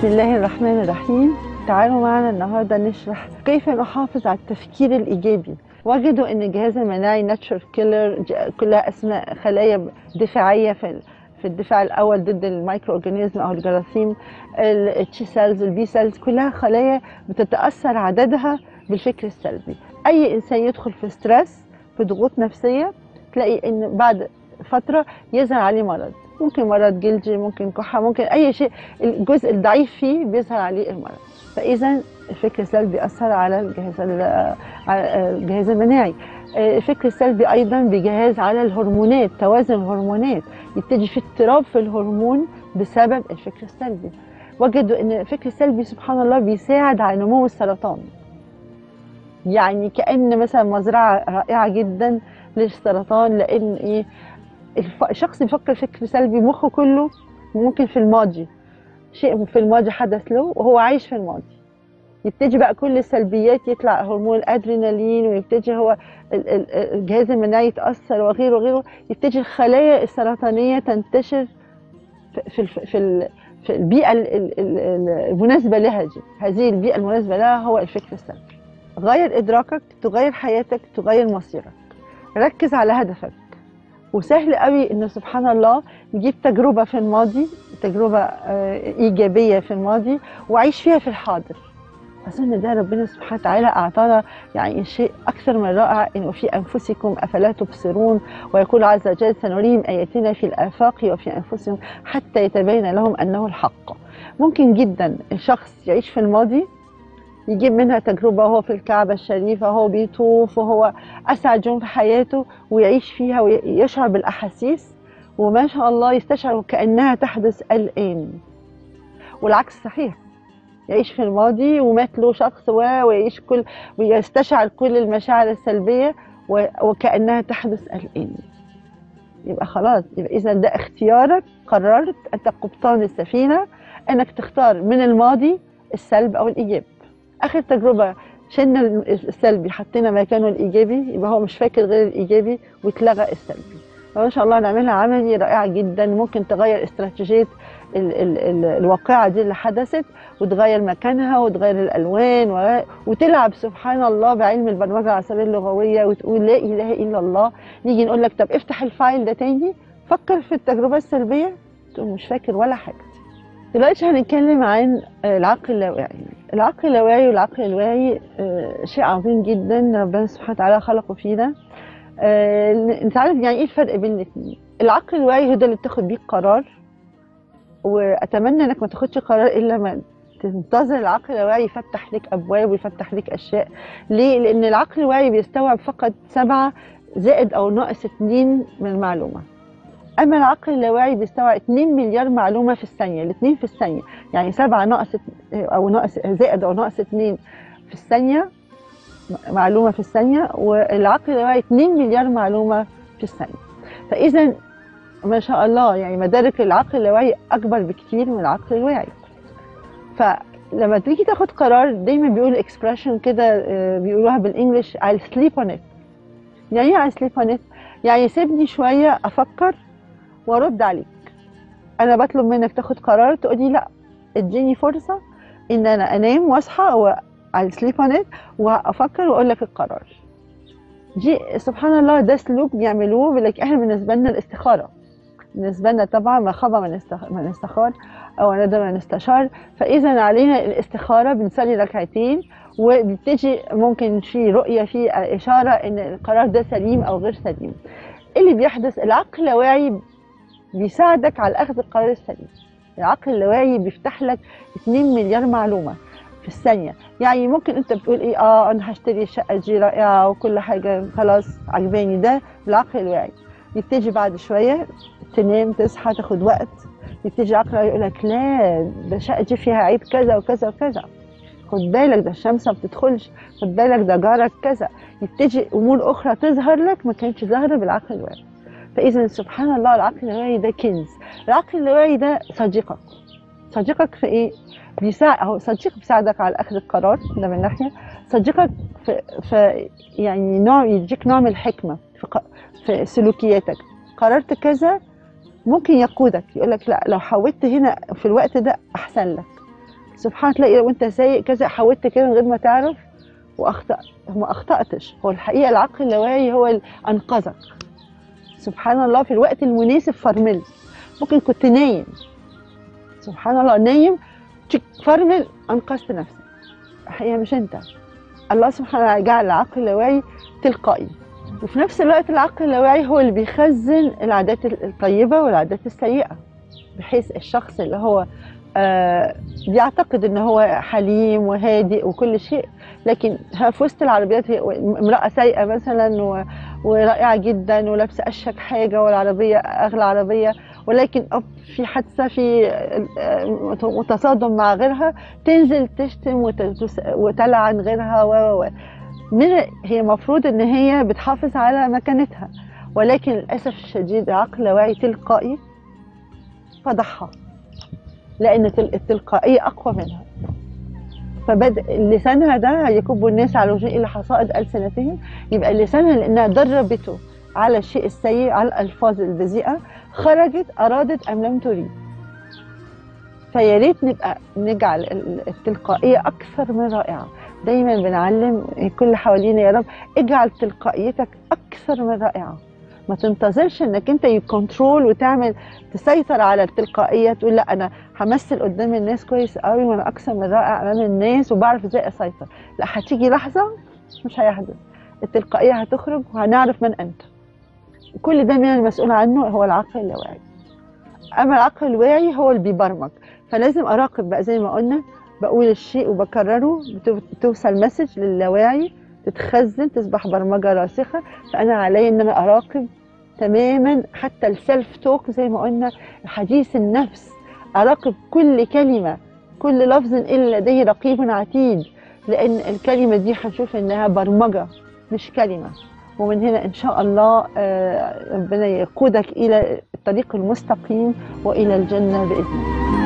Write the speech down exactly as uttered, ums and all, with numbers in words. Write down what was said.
بسم الله الرحمن الرحيم. تعالوا معنا النهارده نشرح كيف نحافظ على التفكير الإيجابي. وجدوا أن الجهاز المناعي ناتشر كيلر كلها أسماء خلايا دفاعية في في الدفاع الأول ضد المايكرو أورجانيزم أو الجراثيم، التي سيلز البي سيلز كلها خلايا بتتأثر عددها بالفكر السلبي. أي إنسان يدخل في ستريس في ضغوط نفسية تلاقي أن بعد فترة يظهر عليه مرض، ممكن مرض جلدي، ممكن كحة، ممكن أي شيء الجزء الضعيف فيه بيظهر عليه المرض. فإذا الفكر السلبي بيأثر على الجهاز على الجهاز المناعي. الفكر السلبي أيضا بيجهز على الهرمونات، توازن الهرمونات، يبتدي في اضطراب في الهرمون بسبب الفكر السلبي. وجدوا أن الفكر السلبي سبحان الله بيساعد على نمو السرطان، يعني كأن مثلا مزرعة رائعة جدا للسرطان، لأن إيه الشخص بيفكر فكر سلبي مخه كله ممكن في الماضي، شيء في الماضي حدث له وهو عايش في الماضي، يبتدي بقى كل السلبيات يطلع هرمون الادرينالين، ويبتدي هو الجهاز المناعي يتاثر وغيره وغيره، يبتدي الخلايا السرطانيه تنتشر في في في, في البيئه المناسبه لها. دي هذه البيئه المناسبه لها هو الفكر السلبي. غير ادراكك تغير حياتك، تغير مصيرك. ركز على هدفك، وسهل قوي ان سبحان الله نجيب تجربه في الماضي، تجربه ايجابيه في الماضي، وعيش فيها في الحاضر. اظن ده ربنا سبحانه وتعالى اعطانا يعني شيء اكثر من رائع، انه في انفسكم افلا تبصرون، ويقول عز وجل سنريهم اياتنا في الافاق وفي انفسهم حتى يتبين لهم انه الحق. ممكن جدا الشخص يعيش في الماضي، يجيب منها تجربة وهو في الكعبة الشريفة، وهو بيطوف، وهو أسعد يوم في حياته، ويعيش فيها ويشعر بالأحاسيس، وما شاء الله يستشعر كأنها تحدث الآن. والعكس صحيح، يعيش في الماضي ومات له شخص ويعيش كل ويستشعر كل المشاعر السلبية وكأنها تحدث الآن. يبقى خلاص، يبقى إذا ده اختيارك، قررت أنت قبطان السفينة أنك تختار من الماضي السلب أو الإيجاب. اخر تجربه شلنا السلبي حطينا مكانه الايجابي، يبقى هو مش فاكر غير الايجابي واتلغى السلبي. فان شاء الله نعملها عملي رائعه جدا، ممكن تغير استراتيجيه ال ال ال الواقعه دي اللي حدثت، وتغير مكانها وتغير الالوان، وتلعب سبحان الله بعلم البرمجه العصبيه اللغويه، وتقول لا اله الا الله. نيجي نقول لك طب افتح الفايل ده تاني، فكر في التجربه السلبيه، تقول مش فاكر ولا حاجه. دلوقتي هنتكلم عن العقل اللاواعي. العقل اللاواعي والعقل الواعي شيء عظيم جدا ربنا سبحانه وتعالى خلقه فينا. نتعرف يعني ايه الفرق بين الاثنين. العقل الواعي هو ده اللي بتاخد بيه قرار، واتمنى انك ما تاخدش قرار الا ما تنتظر العقل الواعي يفتح لك ابواب ويفتح لك اشياء. ليه؟ لان العقل الواعي بيستوعب فقط سبعة زائد او ناقص اتنين من المعلومه، اما العقل اللاواعي بيستوعب اتنين مليار معلومه في الثانيه، الاثنين في الثانيه، يعني سبعة ناقص او ناقص زائد او ناقص اتنين في الثانيه معلومه في الثانيه، والعقل اللاواعي اتنين مليار معلومه في الثانيه. فاذا ما شاء الله يعني مدارك العقل اللاواعي اكبر بكتير من العقل الواعي. فلما تيجي تاخد قرار دايما بيقولوا اكسبريشن كده بيقولوها بالانجلش I'll sleep on it. يعني ايه I'll sleep on it؟ يعني سيبني شويه افكر وارد عليك. انا بطلب منك تاخد قرار، تقولي لا اديني فرصه ان انا انام واصحى على سليب اون ات وافكر واقول لك القرار. دي سبحان الله ده سلوك بيعملوه، بيقول احنا بالنسبه لنا الاستخاره، بالنسبه لنا طبعا ما خاب من من استخار او ندم من استشار. فاذا علينا الاستخاره، بنصلي ركعتين وبتجي ممكن في رؤيه في اشاره ان القرار ده سليم او غير سليم. اللي بيحدث العقل اللاواعي بيساعدك على اخذ القرار السليم. العقل اللاواعي بيفتح لك اتنين مليار معلومه في الثانيه. يعني ممكن انت بتقول ايه اه انا هشتري الشقه دي رائعه وكل حاجه خلاص عجباني، ده بالعقل الواعي. يبتدي بعد شويه تنام تصحى تاخد وقت، يبتدي عقلك يقول لك لا ده الشقه دي فيها عيب كذا وكذا وكذا، خد بالك ده الشمس ما بتدخلش، خد بالك ده جارك كذا. يبتدي امور اخرى تظهر لك ما كانتش ظاهره بالعقل الواعي. فاذا سبحان الله العقل اللاواعي ده كنز. العقل اللاواعي ده صديقك. صديقك في ايه؟ بيساعد اهو صديقك بيساعدك على اخذ القرار، ده من ناحيه. صديقك في, في يعني نوع يديك نوع من الحكمه في, في سلوكياتك. قررت كذا ممكن يقودك، يقول لك لا لو حاولت هنا في الوقت ده احسن لك، سبحان تلاقي وانت سايق كذا حاولت كده من غير ما تعرف واخطأت. ما اخطأتش، هو الحقيقه العقل اللاواعي هو اللي انقذك. سبحان الله في الوقت المناسب فرمل. ممكن كنت نايم، سبحان الله نايم تشك فرمل انقذت نفسك. الحقيقه مش انت، الله سبحانه وتعالى جعل العقل اللاواعي تلقائي، وفي نفس الوقت العقل اللاواعي هو اللي بيخزن العادات الطيبه والعادات السيئه، بحيث الشخص اللي هو آه بيعتقد ان هو حليم وهادئ وكل شيء، لكن في وسط العربيات هي امراه سايقه مثلا ورائعه جدا ولابسه اشيك حاجه والعربيه اغلى عربيه، ولكن في حادثه في متصادم مع غيرها تنزل تشتم وتلعن غيرها و من هي المفروض ان هي بتحافظ على مكانتها، ولكن للاسف الشديد عقل لاواعي تلقائي فضحها، لان التلقائيه اقوى منها. فبدأ لسانها ده يكب الناس على وجوه الى حصائد السنتهم، يبقى لسانها لانها دربته على الشيء السيء، على الالفاظ البذيئه، خرجت ارادت ام لم تريد. فيا ريت نبقى نجعل التلقائيه اكثر من رائعه. دايما بنعلم كل حوالينا يا رب اجعل تلقائيتك اكثر من رائعه، ما تنتظرش انك انت يكنترول وتعمل تسيطر على التلقائيه، تقول لا انا همثل قدام الناس كويس قوي وانا اكثر من رائع امام الناس وبعرف ازاي اسيطر. لا، هتيجي لحظه مش هيحدث، التلقائيه هتخرج وهنعرف من انت. كل ده من المسؤول عنه هو العقل اللاواعي. اما العقل الواعي هو اللي بيبرمج، فلازم اراقب بقى زي ما قلنا، بقول الشيء وبكرره، توصل مسج للاواعي، تتخزن، تصبح برمجه راسخه. فانا علي ان انا اراقب تماما حتى السيلف توك زي ما قلنا، حديث النفس، اراقب كل كلمه، كل لفظ الا لديه رقيب عتيد، لان الكلمه دي هنشوف انها برمجه مش كلمه. ومن هنا ان شاء الله ربنا يقودك الى الطريق المستقيم والى الجنه باذن الله.